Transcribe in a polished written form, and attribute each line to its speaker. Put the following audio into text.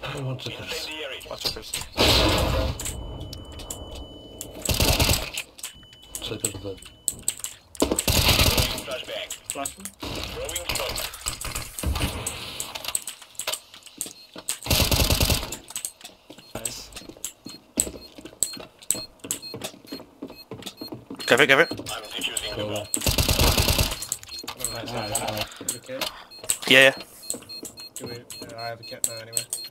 Speaker 1: 1 second.
Speaker 2: Watch your first.
Speaker 1: Second of that.
Speaker 3: Flashing.
Speaker 2: Nice. Cover it, cover it.
Speaker 1: Go on.
Speaker 3: Nice. Have a kit.
Speaker 2: Yeah, yeah.
Speaker 3: I have a kit now anyway.